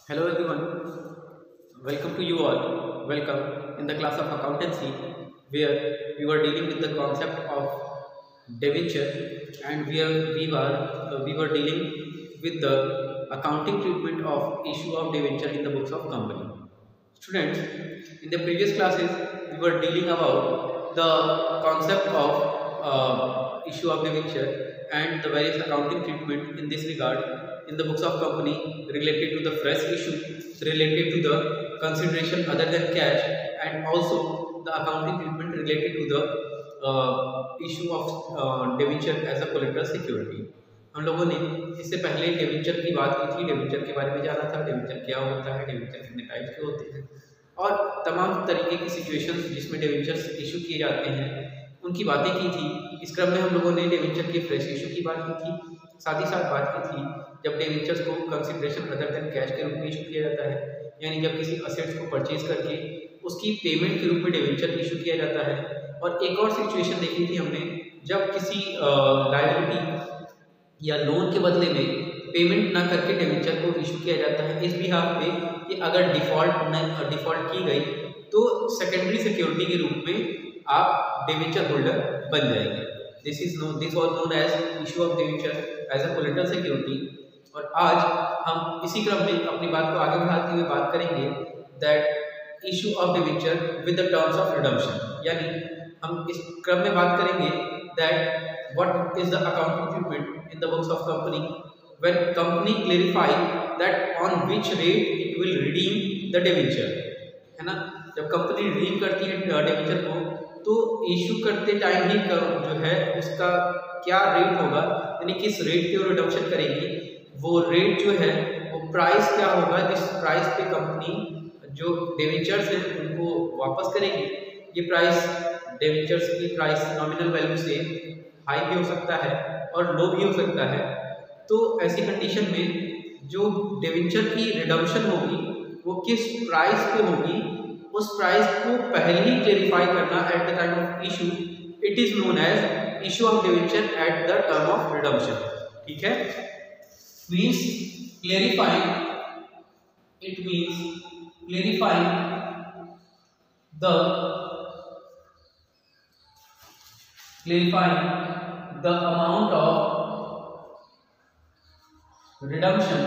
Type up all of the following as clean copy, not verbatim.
Hello everyone, welcome to you all. Welcome in the class of accountancy where we were dealing with the concept of debenture and we were dealing with the accounting treatment of issue of debenture in the books of company. Students, in the previous classes we were dealing about the concept of issue of debenture and the various accounting treatment in this regard in the books of company related to the fresh issue, related to the consideration other than cash, and also the accounting treatment related to the issue of debenture as a collateral security. हम लोगों ने इससे पहले debenture की बात की थी, debenture के बारे में जाना था, डेबेंचर क्या होता है, डेबेंचर कितने टाइप के होते हैं और तमाम तरीके की सिचुएशंस जिसमें डेबेंचर्स इशू किए जाते हैं उनकी बातें की थी। इस क्रम में हम लोगों ने डेबेंचर के फ्रेश इशू की बात की थी, साथ ही साथ बात की थी जब डेबेंचर्स को कंसिडरेशन अदर देन कैश के रूप में इशू किया जाता है, यानी जब किसी असेट्स को परचेज करके उसकी पेमेंट के रूप में डेबेंचर इशू किया जाता है। और एक और सिचुएशन देखी थी हमने जब किसी लायबिलिटी या लोन के बदले में पेमेंट ना करके डेबेंचर को इशू किया जाता है इस बिहाफ पे कि अगर डिफॉल्ट की गई तो सेकेंडरी सिक्योरिटी के रूप में आप डेबेंचर होल्डर बन जाएंगे। This was known as issue of debenture as a collateral security. और आज हम इसी क्रम में अपनी बात को आगे बढ़ाते हुए बात करेंगे that issue of debenture with the terms of redemption, यानी हम इस क्रम में बात करेंगे that what is the accounting treatment in the books of company when company clarify that on which rate it will redeem the debenture, है ना। जब कंपनी रिडीम करती है डेबेंचर को तो इशू करते टाइम ही जो है उसका क्या रेट होगा, यानी किस रेट पे वो रिडम्पशन करेगी, वो रेट जो है वो प्राइस क्या होगा जिस प्राइस पे कंपनी जो डेबेंचर्स हैं उनको वापस करेगी। ये प्राइस डेबेंचर्स की प्राइस नॉमिनल वैल्यू से हाई भी हो सकता है और लो भी हो सकता है। तो ऐसी कंडीशन में जो डेबेंचर की रिडम्पशन होगी वो किस प्राइस पे होगी, उस प्राइस को पहले ही क्लेरिफाई करना at the time of issue, it is known as issue of debenture at the term of redemption. ठीक है, means clarifying, it means clarifying the amount of redemption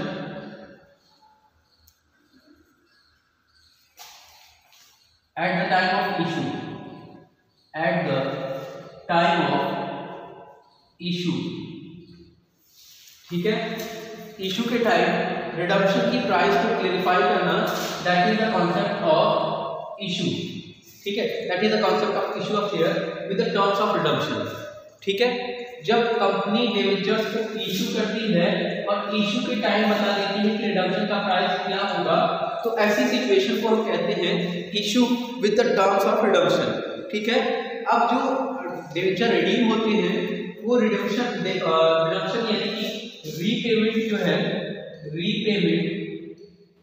at the time of issue, at the time of issue। ठीक है, issue के time redemption की price को clarify करना, that is the concept of issue. ठीक है, that is the concept of issue of share with the terms of redemption. ठीक है, जब कंपनी डेबेंचर्स को इशू करती है और इशू के टाइम बता देती है कि रिडम्पशन का प्राइस क्या होगा, तो ऐसी सिचुएशन को हम कहते हैं issue with the terms of redemption. ठीक है, अब जो डेबेंचर रिडीम होते हैं वो रिडम्पशन यानी कि रीपेमेंट जो है, रीपेमेंट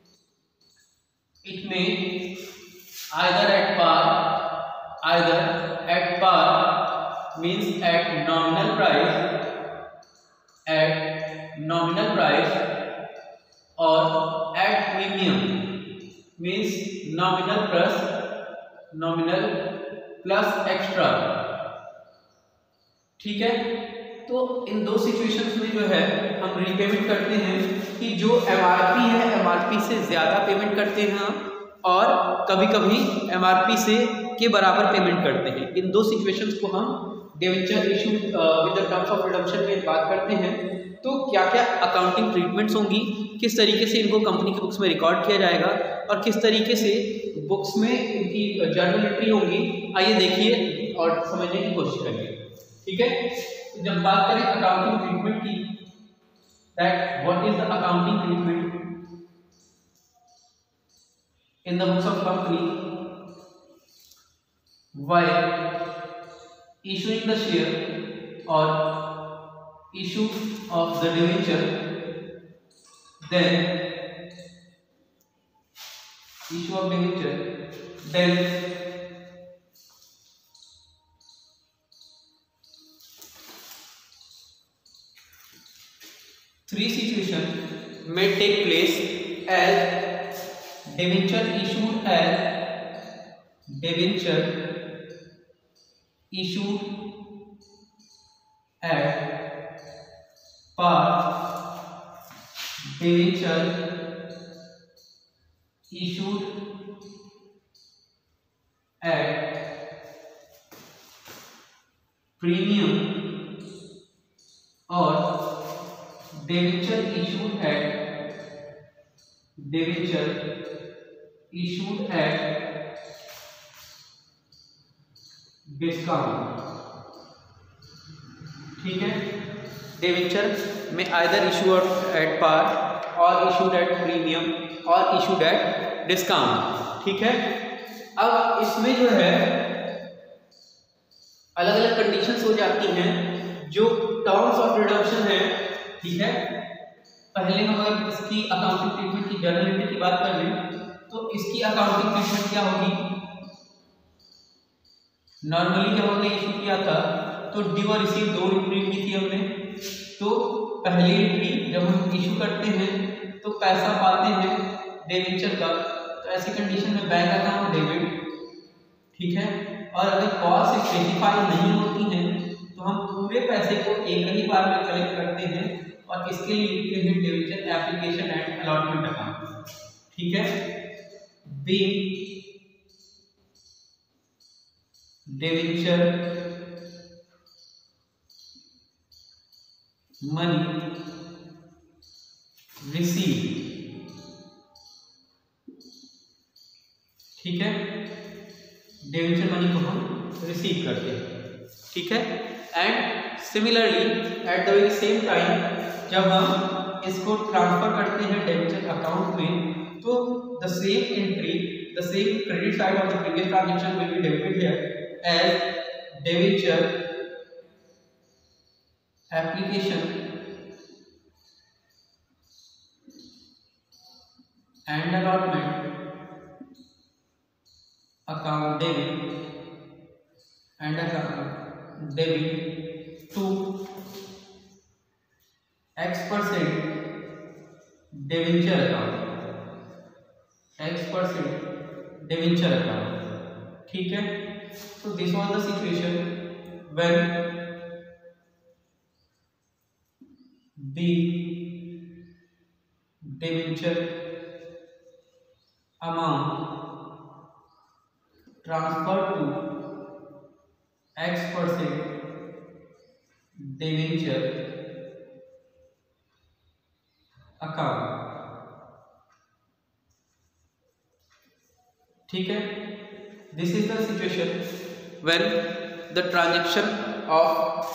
इट में either at par means at nominal price or at premium means nominal plus extra। ठीक है, तो इन दो सिचुएशंस में जो है हम रीपेमेंट करते हैं कि जो एमआरपी है एमआरपी से ज्यादा पेमेंट करते हैं हम, और कभी कभी एमआरपी से के बराबर पेमेंट करते हैं। इन दो सिचुएशंस को हम debenture issue with the terms of redemption में बात करते हैं। तो क्या क्या अकाउंटिंग ट्रीटमेंट्स होंगी, किस तरीके से इनको कंपनी की बुक्स में रिकॉर्ड किया जाएगा और किस तरीके से बुक्स में इनकी जर्नल एंट्री होंगी, आइए देखिए और समझने की कोशिश करिए। ठीक है, जब बात करें अकाउंटिंग ट्रीटमेंट की, that what is the accounting treatment in the books of company while issuing the share or issue of the debenture, then issue of debenture, then three situations may take place as debenture issued at par, debenture issued at premium और debenture issued at discount. ठीक है, debenture में either issued at par और issued at premium और issued at discount. ठीक है, अब इसमें जो है अलग अलग कंडीशंस हो जाती हैं जो टर्म्स ऑफ रिडम्पशन है। ठीक है, पहले हम अगर इसकी अकाउंटिंग ट्रीटमेंट की जर्नल एंट्री की बात कर लें तो इसकी अकाउंटिंग ट्रीटमेंट क्या होगी। नॉर्मली जब हमने इशू किया था तो ड्यू और रिसीव दो एंट्री की थी हमने। तो पहली एंट्री जब हम इशू करते हैं तो पैसा पाते हैं डिवेंचर का, तो ऐसी कंडीशन में बैंक अकाउंट डेबिट। ठीक है, और अगर कॉस्ट स्पेसिफाई नहीं होती है तो हम पूरे पैसे को एक ही बार में कलेक्ट करते हैं और इसके लिए लिखते हैं debenture application and allotment account. ठीक है, बी डिवेंचर मनी रिसीव। ठीक है, डिवेंचर मनी को हम रिसीव करते हैं। ठीक है, and similarly at the very same time जब हम इसको ट्रांसफर करते हैं डिवेंचर अकाउंट में तो the same entry, the same credit side of the previous transaction will be debited here as debenture application and allotment account debit and account debit to X% debenture account, X% debenture account। ठीक है, so this was the situation when the debenture amount transferred to X% debenture account। ठीक है, this is the situation when the transaction of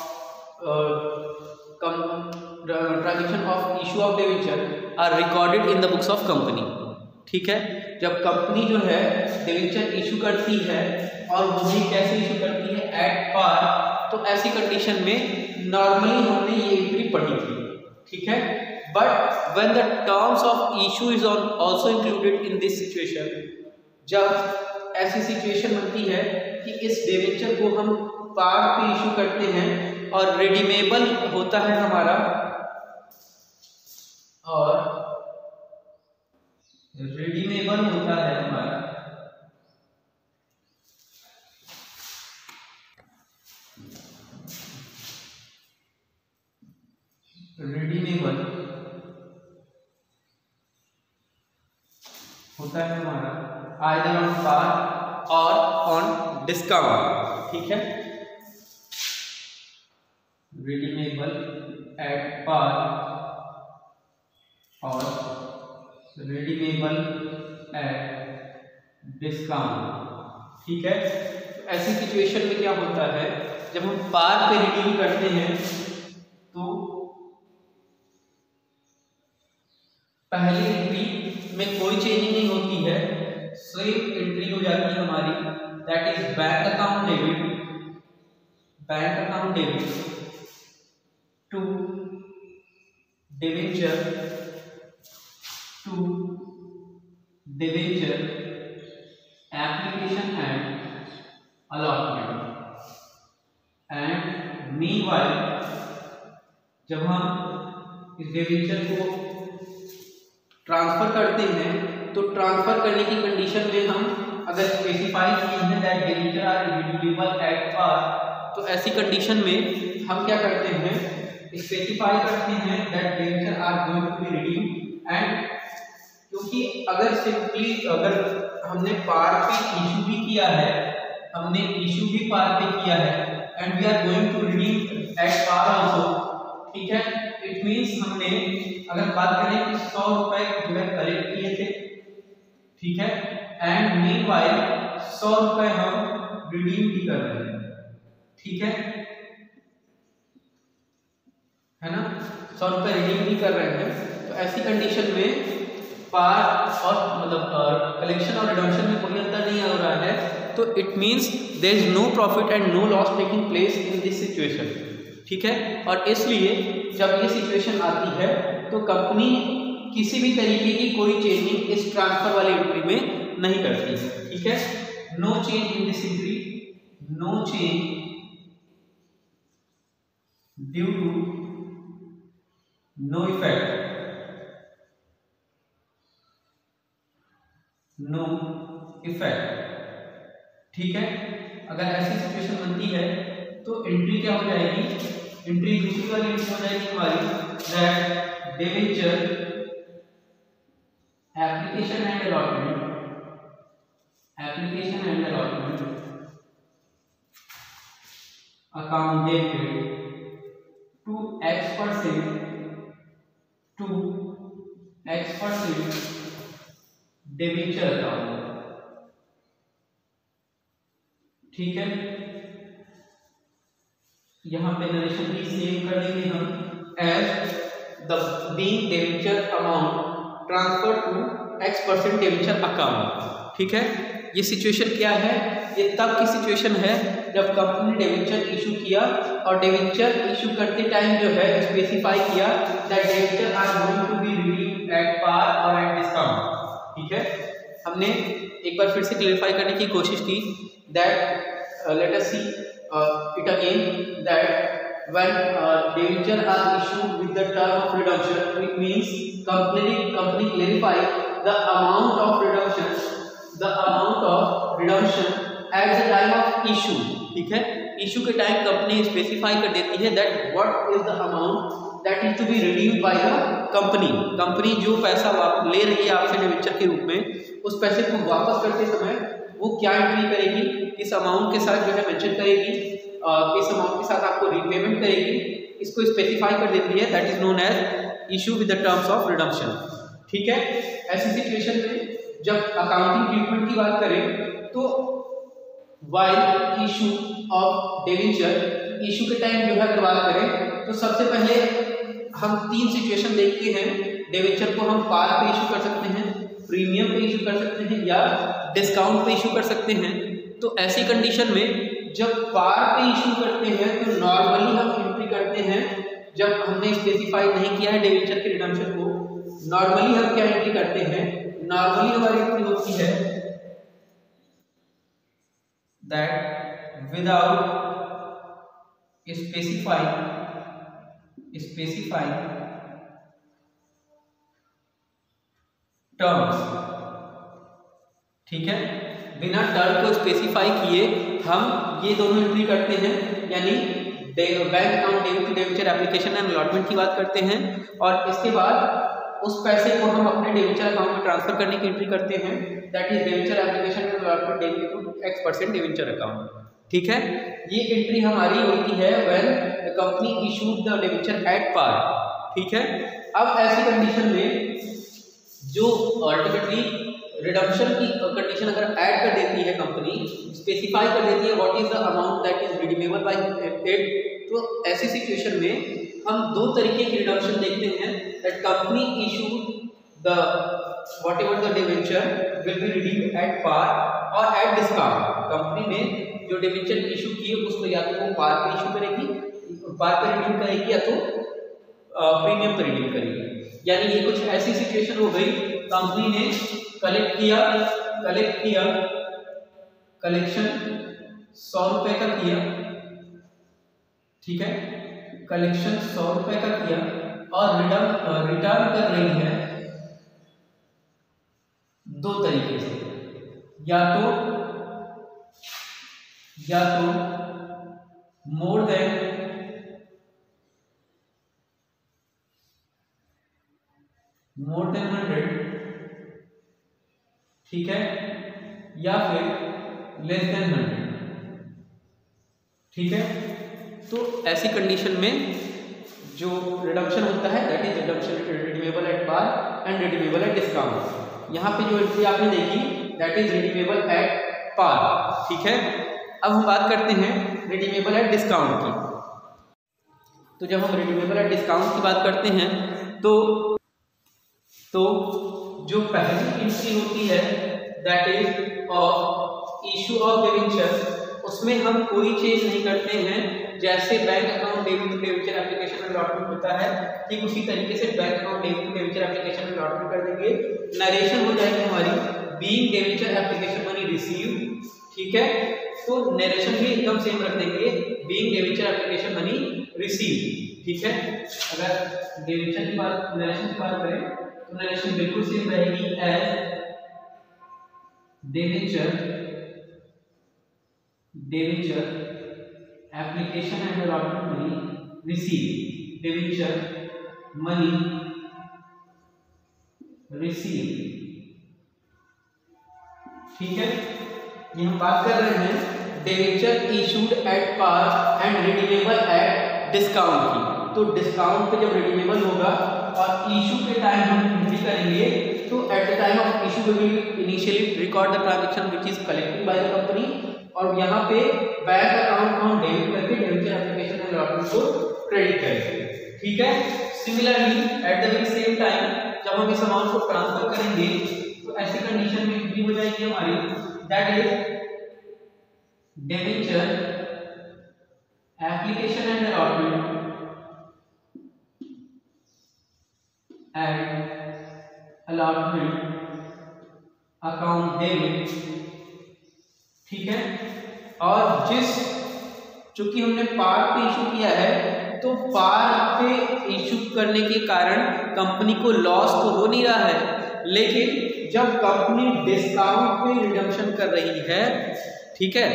issue of debenture are recorded in the books of company। ठीक है, जब company जो है debenture issue करती है और वो भी कैसे इशू करती है एट पार, तो ऐसी कंडीशन में नॉर्मली हमने ये एंट्री पढ़ी थी। ठीक है, but when the terms of issue is also included in this situation, जब ऐसी सिचुएशन बनती है कि इस डिवेंचर को हम पार पे इशू करते हैं और रिडीमेबल होता है हमारा, और रिडीमेबल होता है हमारा आइदर ऑन पार और ऑन डिस्काउंट। ठीक है, रिडीमेबल एट पार और रिडीमेबल एट डिस्काउंट। ठीक है, तो ऐसी सिचुएशन में क्या होता है, जब हम पार पे रिडीम करते हैं तो पहली एंट्री में कोई चेंज नहीं होती है, सेम एंट्री हो जाती है हमारी, that is bank account debit to debenture application and allotment. And meanwhile जब हम इस डिवेंचर को ट्रांसफर करते हैं तो ट्रांसफर करने की कंडीशन में हम अगर स्पेसिफाई किए हैं that debenture are redeemable at par, तो ऐसी कंडीशन में हम क्या करते हैं, स्पेसिफाई करते हैं that debenture are going to be redeemed. And क्योंकि अगर सिंपली अगर हमने पार पे इशू भी किया है, हमने इशू भी पार पे किया है and we are going to redeem at par also, ठीक है, इट मींस हमने अगर बात करें कि 100 रुपए जो है कलेक्ट किए थे, ठीक है, एंड मीनवाइल 100 रुपए हम रिडीम भी कर रहे हैं, ठीक है ना, 100 रुपए रिडीम भी कर रहे हैं। तो ऐसी कंडीशन में पार और मतलब कलेक्शन और रिडम्पशन में कोई अंतर नहीं हो रहा है, तो it means there is no profit and no loss taking place in this situation, ठीक है। और इसलिए जब ये सिचुएशन आती है तो कंपनी किसी भी तरीके की कोई चेंजिंग इस ट्रांसफर वाली एंट्री में नहीं करती, ठीक है। No change in this entry, no change due to no effect, no effect, ठीक है। अगर ऐसी सिचुएशन बनती है तो एंट्री क्या हो जाएगी, एंट्री दूसरी वाली एंट्री हो जाएगी हमारी that debenture application and allotment, application and allotment account dated to X% debenture account, ठीक है। यहां पे नरेशन भी सेम कर देंगे हम as the being debenture amount transfer to X% debenture account, ठीक है। ये सिचुएशन क्या है, ये तब की सिचुएशन है जब कंपनी ने डिबेंचर इशू किया और डिबेंचर इशू करते टाइम जो है स्पेसिफाई किया that debenture are going to be redeemed at par और एट डिस्काउंट, ठीक है। हमने एक बार फिर से क्लैरिफाई करने की कोशिश की that let us see it again that when debenture are issued with the term of redemption, it means company clarify the amount of redemption at the time of issue, ठीक है। इशू के time company specify कर देती है that what is the amount that is to be redeemed by the company. Company जो पैसा ले रही है आपसे डिबेंचर के रूप में, उस पैसे को वापस करते समय वो क्या एंट्री करेगी, किस अमाउंट के साथ जो है मेंशन करेगी, किस अमाउंट के साथ आपको रीपेमेंट करेगी, इसको स्पेसिफाई कर देती है, that is known as issue with the terms of redemption, ठीक है। ऐसी सिचुएशन में जब अकाउंटिंग ट्रीटमेंट की बात करें तो while issue of debenture, issue के टाइम जो है अगर बात करें तो सबसे पहले हम 3 सिचुएशन देखते हैं। डिबेंचर को हम पार पे इशू कर सकते हैं, प्रीमियम पे इशू कर सकते हैं या डिस्काउंट पे इशू कर सकते हैं। तो ऐसी कंडीशन में जब पार पे इशू करते हैं तो नॉर्मली हम एंट्री करते हैं, जब हमने स्पेसिफाई नहीं किया है डिबेंचर के रिडम्पशन को, नॉर्मली हम क्या एंट्री करते हैं, नॉर्मली हमारी एंट्री होती है दैट विदाउट specifying टर्म्स, ठीक है। बिना टर्म को स्पेसिफाई किए हम ये दोनों एंट्री करते हैं, यानी bank account debit to debenture application and allotment की बात करते हैं और इसके बाद उस पैसे को हम अपने डिबेंचर अकाउंट में ट्रांसफर करने की एंट्री करते हैं, that is debenture application and allotment debit to X% debenture account, ठीक है। ये एंट्री हमारी होती है when the company issued the debenture at par, ठीक है। अब ऐसी कंडीशन में जो अल्टीमेटली रिडम्पशन की कंडीशन अगर ऐड कर देती है कंपनी, स्पेसिफाई कर देती है what is the amount that is redeemable by it, तो ऐसी सिचुएशन में हम 2 तरीके की रिडम्पशन देखते हैं that company issued the whatever the debenture will be redeemed at par और एट डिस्काउंट। कंपनी ने जो डिबेंचर इशू किए उसको या तो वो पार पे इशू करेगी, पार पे रिडीम करेगी या तो प्रीमियम पे रिडीम करेगी। यानी ये कुछ ऐसी सिचुएशन हो गई, कंपनी ने कलेक्ट किया कलेक्शन 100 रुपए का किया, ठीक है, कलेक्शन 100 रुपए का किया और रिटर्न कर रही है दो तरीके से, या तो मोर देन 100, ठीक है, या फिर लेस देन 100, ठीक है। तो ऐसी कंडीशन में जो रिडम्पशन होता है that is redemption redeemable at par and redeemable at discount. यहाँ पे जो एंट्री आपने देखी that is redeemable at par, ठीक है। अब हम बात करते हैं रिडीमेबल एट डिस्काउंट की। तो जब हम रिडीमेबल एट डिस्काउंट की बात करते हैं तो जो पहली एंट्री होती है that is of issue of debenture, उसमें हम कोई चेंज नहीं करते हैं। जैसे bank account debit to debenture application में अलॉटमेंट होता है, ठीक उसी तरीके से bank account debit to debenture application में अलॉटमेंट कर देंगे। नरेशन हो जाएगी हमारी being debenture application money receive, ठीक है। तो नरेशन भी एकदम सेम रख देंगे, being debenture application money receive, ठीक है। अगर डिवेंचर की बात नरेशन की बात करें तो नरेशन बिल्कुल सेम रहेगी as debenture application and allotment money receive, debenture money receive, ठीक है। ये हम बात कर रहे हैं debenture issued at par and redeemable at discount की। तो डिस्काउंट पे जब रिडीमेबल होगा और इशू के टाइम हम एंट्री करेंगे तो at the time of issue we will initially record the transaction which is collected by the company, और यहाँ पे बैंक अकाउंट को हम डेबिट करके डिवेंचर एप्लीकेशन एंड अलॉटमेंट को क्रेडिट करेंगे, ठीक है। Similarly at the very same time जब हम इस अमाउंट को ट्रांसफर करेंगे तो ऐसी कंडीशन में एंट्री हो जाएगी हमारी that is debenture application and allotment account debit, ठीक है। और चूंकि हमने पार पे इशू किया है तो पार पे इशू करने के कारण कंपनी को लॉस तो हो नहीं रहा है, लेकिन जब कंपनी डिस्काउंट पे रिडम्पशन कर रही है, ठीक है,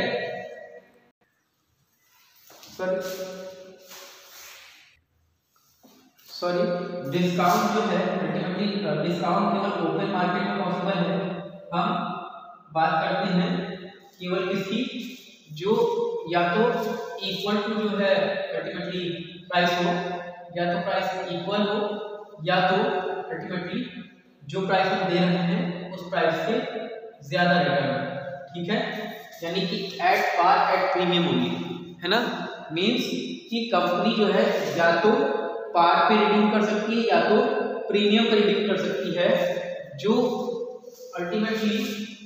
सॉरी डिस्काउंट जो है अल्टीमेटली डिस्काउंट केवल ओपन मार्केट में पॉसिबल है। हम बात करते हैं केवल किसकी, जो या तो इक्वल टू जो है अल्टीमेटली प्राइस हो, या तो प्राइस इक्वल हो, या तो अल्टीमेटली जो प्राइस हम दे रहे हैं उस प्राइस से ज्यादा रिटर्न, ठीक है। यानी कि एट पार एट प्रीमियम होगी, है ना। मींस कि कंपनी जो है या तो पार पे रिडीम कर सकती है या तो प्रीमियम पे रिडीम कर सकती है, जो ultimately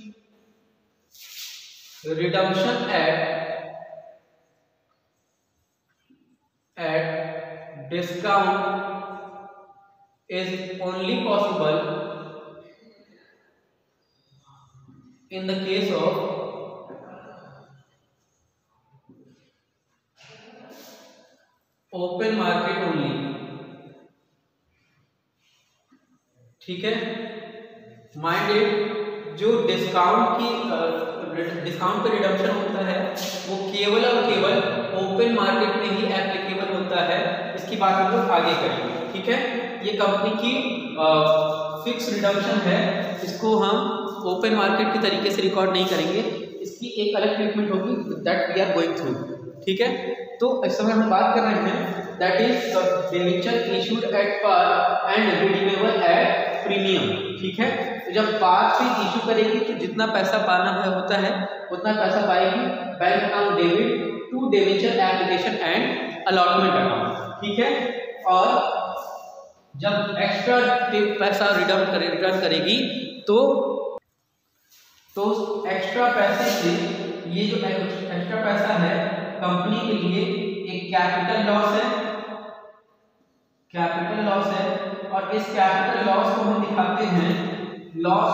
redemption at discount is only possible in the case of open market only, ठीक है। माइंडेड जो डिस्काउंट पे रिडम्पशन होता है वो केवल और केवल ओपन मार्केट में ही एप्लीकेबल होता है। इसकी बात हम लोग आगे करेंगे, ठीक है। ये कंपनी की फिक्स रिडम्पशन है, इसको हम ओपन मार्केट के तरीके से रिकॉर्ड नहीं करेंगे, इसकी एक अलग ट्रीटमेंट होगी that we are going through, ठीक है। तो इस समय हम बात कर रहे हैं that is debenture issued at par and redeemable at premium, ठीक है। तो जब पार पे इशू करेगी तो जितना पैसा पाना होता है उतना पैसा पाएगी bank account debit to debenture application and allotment account, ठीक है। और जब एक्स्ट्रा पैसा रिटर्न करेगी तो एक्स्ट्रा पैसे से ये जो एक्स्ट्रा पैसा है कंपनी के लिए एक कैपिटल लॉस है, और इस कैपिटल लॉस को हम दिखाते हैं loss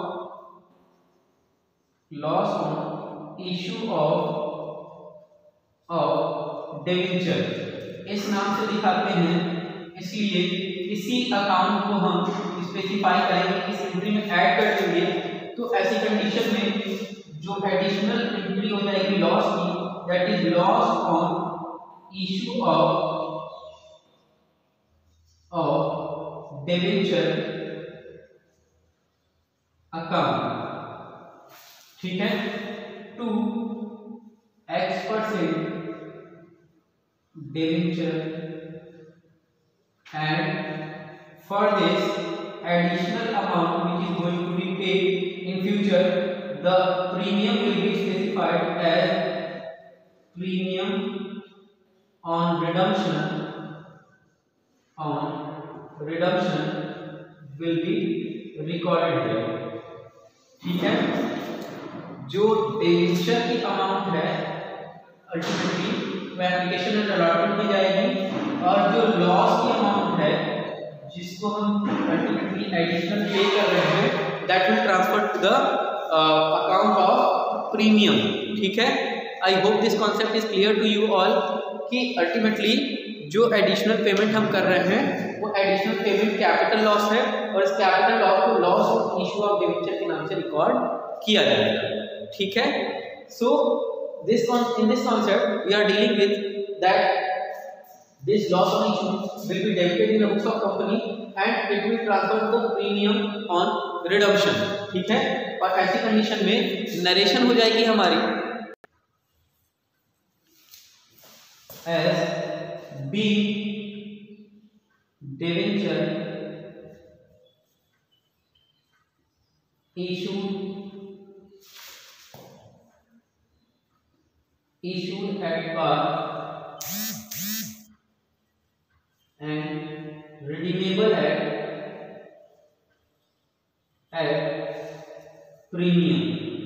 on issue of debenture, इस नाम से दिखाते हैं। इसलिए इसी अकाउंट को हम स्पेसिफाई करेंगे, इस एंट्री में ऐड कर देंगे ऐसी कंडीशन में जो एडिशनल एंट्री हो जाएगी लॉस की, that is loss on issue of debenture account, ठीक है, to X% debenture, and for this additional amount which is going to be paid in future, the premium will be specified as premium on redemption will be recorded here, ठीक है। जो debenture की amount है ultimately वो application and allotment में जाएगी, और जो लॉस की अमाउंट है जिसको हम अल्टीमेटली एडिशनल पे कर रहे हैं, that will transfer to the account of premium, ठीक है। I hope this concept is clear to you all कि अल्टीमेटली जो एडिशनल पेमेंट हम कर रहे हैं वो एडिशनल पेमेंट कैपिटल लॉस है, और इस कैपिटल लॉस को loss of issue of debenture के नाम से रिकॉर्ड किया जाएगा, ठीक है। सो in this concept we are dealing with that this loss on issue will be debited in the books of company and it will transfer the premium on redemption, ठीक है। और ऐसी कंडीशन में नरेशन हो जाएगी हमारी as B debenture issued at par and redeemable at premium,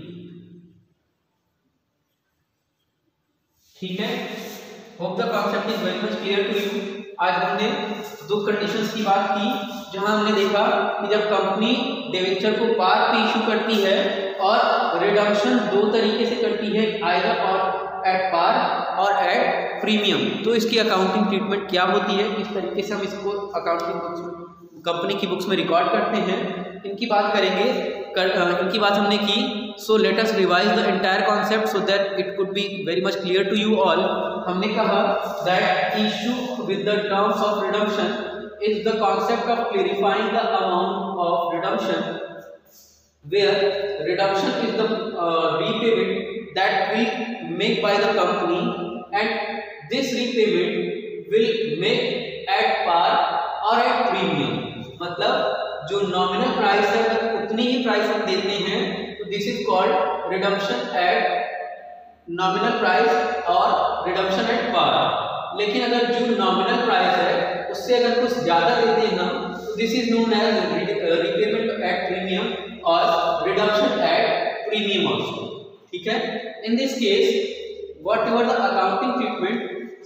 ठीक है। Hope the concept is very much clear to you. आज हमने दो कंडीशंस की बात की, जहां हमने देखा कि जब कंपनी डिबेंचर को पार पे इशू करती है और रिडम्पशन दो तरीके से करती है, आइदर और एट पार और एट प्रीमियम, तो इसकी अकाउंटिंग ट्रीटमेंट क्या होती है, किस तरीके से हम इसको अकाउंटिंग बुक्स में कंपनी की बुक्स में रिकॉर्ड करते हैं, इनकी बात करेंगे। इनकी बात हमने की। So let us revise the entire concept so that it could be very much clear to you all. हमने कहा that issue with the terms of redemption is the concept of clarifying the amount of redemption where redemption is the repayment that will make by the company, and this repayment will make at par or at premium, मतलब जो nominal price है अगर उतनी ही price हम देते हैं तो this is called redemption at nominal price और रिडम्पशन एट पार। लेकिन अगर जो नॉमिनल प्राइस है उससे अगर कुछ ज्यादा देते हैं हम तो this is known as repayment at premium और रिडम्पशन एट प्रीमियम ऑल्सो, ठीक है। In this case whatever the accounting treatment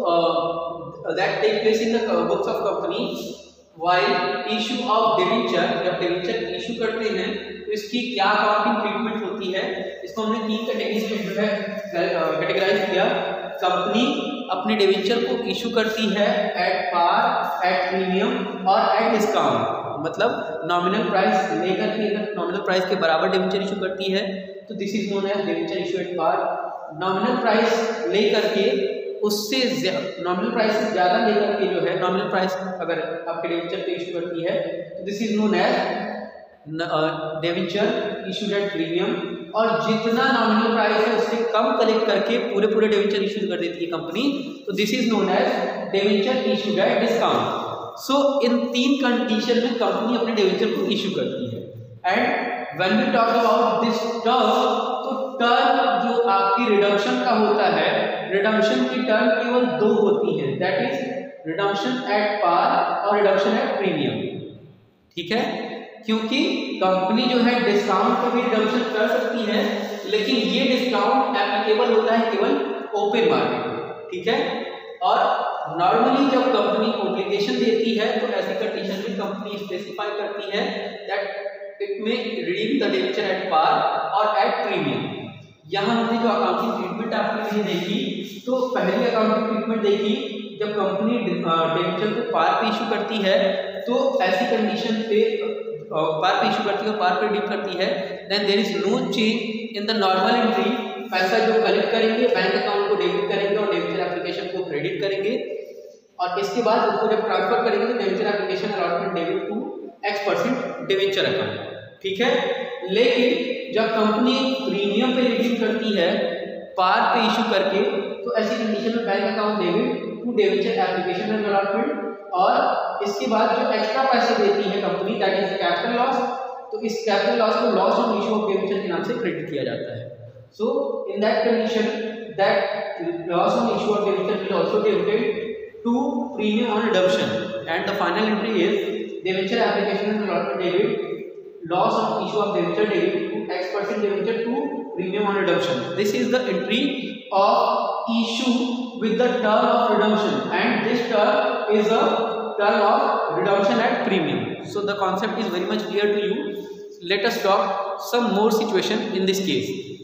so that take place in the books of company while issue of debenture, जब debenture issue करते हैं तो इसकी क्या accounting treatment होती है, इसको हमने तीन कैटेगरीज में जो है कैटेगराइज किया। कंपनी अपने डिबेंचर को इशू करती है एट पार, एट प्रीमियम और एट डिस्काउंट, मतलब नॉमिनल प्राइस लेकर के अगर नॉमिनल प्राइस के बराबर डिबेंचर इशू करती है तो this is known as debenture issue at par. Nominal price लेकर के उससे नॉमिनल प्राइस से ज़्यादा लेकर के जो है नॉमिनल प्राइस अगर आपके डिबेंचर पे इशू करती है तो this is known as debenture issued at premium. और जितना नॉमिनल प्राइस है उससे कम कलेक्ट करके पूरे डिबेंचर इशू कर देती है कंपनी, तो this is known as debenture issued at discount. So in तीन कंडीशन में कंपनी अपने डिबेंचर को इशू करती है। And when we talk about this term, तो टर्म जो आपकी रिडम्पशन का होता है, रिडम्पशन की टर्म केवल दो होती है, that is redemption at par और रिडम्पशन एट प्रीमियम, ठीक है। क्योंकि कंपनी जो है डिस्काउंट पर भी रिडम्पशन कर सकती है, लेकिन ये डिस्काउंट एप्लीकेबल होता है केवल ओपन मार्केट में, ठीक है। और नॉर्मली जब कंपनी ऑब्लिगेशन देती है तो ऐसी कंडीशन में कंपनी स्पेसिफाई करती है that it may redeem the debenture at par और एट प्रीमियम। यहाँ हमने जो अकाउंटिंग ट्रीटमेंट आपके लिए देखी, तो पहली अकाउंटिंग ट्रीटमेंट देखी जब कंपनी डिबेंचर को पार पे इशू करती है तो ऐसी कंडीशन पे पार पे इशू करती है और पार पे डीप करती है, then there is no change in the normal entry. पैसा जो कलेक्ट करेंगे बैंक अकाउंट को डेबिट करेंगे और डेबिटर एप्लीकेशन को क्रेडिट करेंगे, और इसके बाद उसको जब ट्रांसफर करेंगे तो debenture application allotment debit to X% debenture account, ठीक है। लेकिन जब कंपनी प्रीमियम पे रिडीम करती है पार पे इशू करके, तो ऐसी कंडीशन में bank account debit to debenture application and allotment, और इसके बाद जो एक्स्ट्रा पैसे देती है company, that is capital loss, तो इस कैपिटल लॉस को loss on issue of debenture के नाम से क्रेडिट किया जाता है। So in that condition that loss on issue of debenture will also debited to premium on redemption, and the final entry is debenture application and allotment debit loss on issue of debenture debit to X% debenture to premium on redemption. This is the entry of issue with the term of redemption, and this term is a term of redemption at premium. So the concept is very much clear to you. Let us talk some more situation in this case.